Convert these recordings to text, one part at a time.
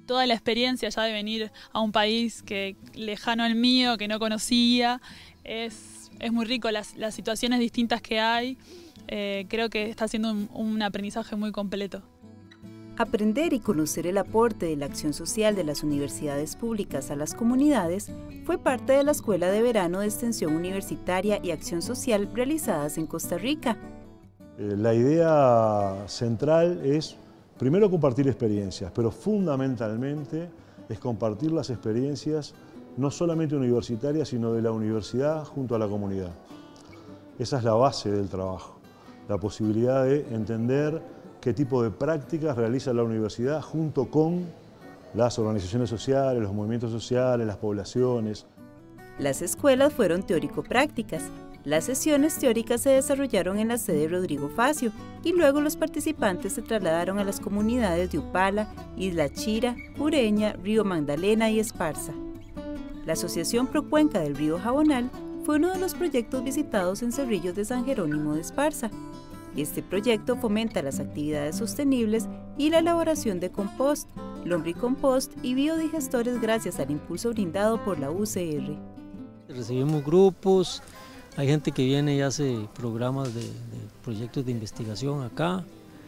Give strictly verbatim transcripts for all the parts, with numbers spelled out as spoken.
toda la experiencia ya de venir a un país que, lejano al mío, que no conocía. Es, es muy rico las, las situaciones distintas que hay. Eh, creo que está siendo un, un aprendizaje muy completo. Aprender y conocer el aporte de la acción social de las universidades públicas a las comunidades fue parte de la Escuela de Verano de Extensión Universitaria y Acción Social realizadas en Costa Rica. La idea central es, primero, compartir experiencias, pero fundamentalmente es compartir las experiencias no solamente universitarias, sino de la universidad junto a la comunidad. Esa es la base del trabajo, la posibilidad de entender qué tipo de prácticas realiza la universidad junto con las organizaciones sociales, los movimientos sociales, las poblaciones. Las escuelas fueron teórico-prácticas. Las sesiones teóricas se desarrollaron en la sede Rodrigo Facio y luego los participantes se trasladaron a las comunidades de Upala, Isla Chira, Ureña, Río Magdalena y Esparza. La Asociación Procuenca del Río Jabonal fue uno de los proyectos visitados en Cerrillos de San Jerónimo de Esparza. Este proyecto fomenta las actividades sostenibles y la elaboración de compost, lombricompost y biodigestores gracias al impulso brindado por la U C R. Recibimos grupos, hay gente que viene y hace programas de, de proyectos de investigación acá.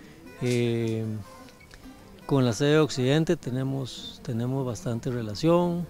Eh, con la sede de Occidente tenemos, tenemos bastante relación,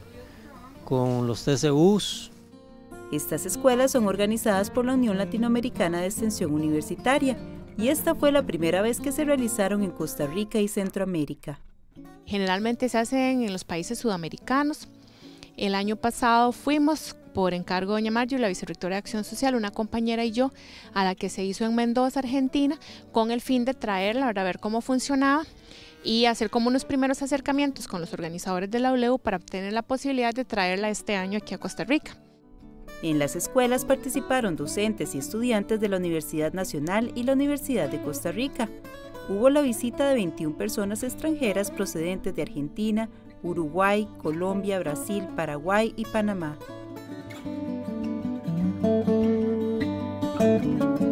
con los T C Us. Estas escuelas son organizadas por la Unión Latinoamericana de Extensión Universitaria y esta fue la primera vez que se realizaron en Costa Rica y Centroamérica. Generalmente se hacen en los países sudamericanos. El año pasado fuimos, por encargo de doña Marjorie, la vicerrectora de Acción Social, una compañera y yo, a la que se hizo en Mendoza, Argentina, con el fin de traerla para ver cómo funcionaba y hacer como unos primeros acercamientos con los organizadores de la U L E U para obtener la posibilidad de traerla este año aquí a Costa Rica. En las escuelas participaron docentes y estudiantes de la Universidad Nacional y la Universidad de Costa Rica. Hubo la visita de veintiuna personas extranjeras procedentes de Argentina, Uruguay, Colombia, Brasil, Paraguay y Panamá.